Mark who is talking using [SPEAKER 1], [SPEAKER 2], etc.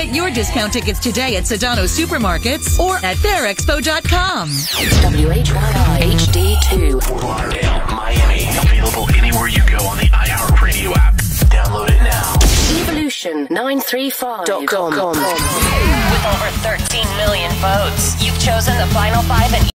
[SPEAKER 1] Get your discount tickets today at Sedano Supermarkets or at fairexpo.com.
[SPEAKER 2] WHYI-HD2.
[SPEAKER 3] For Lauderdale, Miami. Available anywhere you go on the iHeartRadio app. Download it now.
[SPEAKER 2] Evolution935.com.
[SPEAKER 4] With over 13 million votes, you've chosen the final 5 and